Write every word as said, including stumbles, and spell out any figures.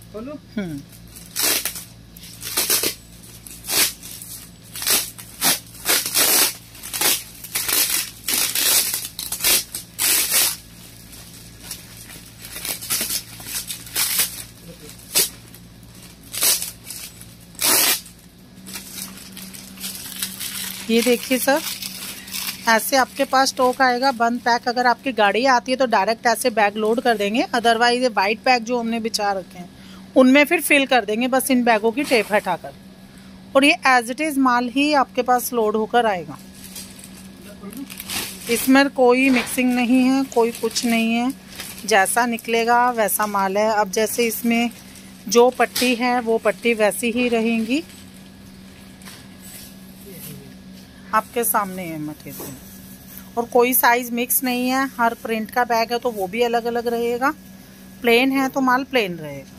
हम्म ये देखिए सर, ऐसे आपके पास स्टॉक आएगा बंद पैक। अगर आपकी गाड़ी आती है तो डायरेक्ट ऐसे बैग लोड कर देंगे, अदरवाइज ये वाइट बैग जो हमने बिछा रखे हैं उनमें फिर फिल कर देंगे, बस इन बैगों की टेप हटाकर। और ये एज इट इज़ माल ही आपके पास लोड होकर आएगा। इसमें कोई मिक्सिंग नहीं है, कोई कुछ नहीं है, जैसा निकलेगा वैसा माल है। अब जैसे इसमें जो पट्टी है वो पट्टी वैसी ही रहेंगी, आपके सामने है मटेरियल। और कोई साइज मिक्स नहीं है, हर प्रिंट का बैग है तो वो भी अलग अलग रहेगा। प्लेन है तो माल प्लेन रहेगा।